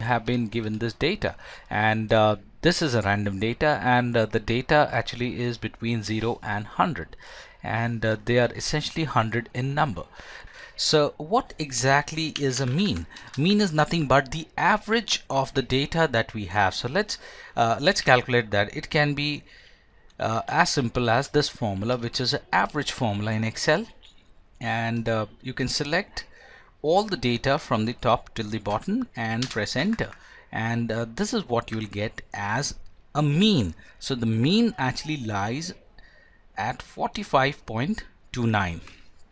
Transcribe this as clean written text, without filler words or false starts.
have been given this data, and this is a random data, and the data actually is between 0 and 100, and they are essentially 100 in number. So what exactly is a mean? Mean is nothing but the average of the data that we have. So let's calculate that. It can be as simple as this formula, which is an average formula in Excel, and you can select all the data from the top till the bottom and press enter, and this is what you will get as a mean. So the mean actually lies at 45.29.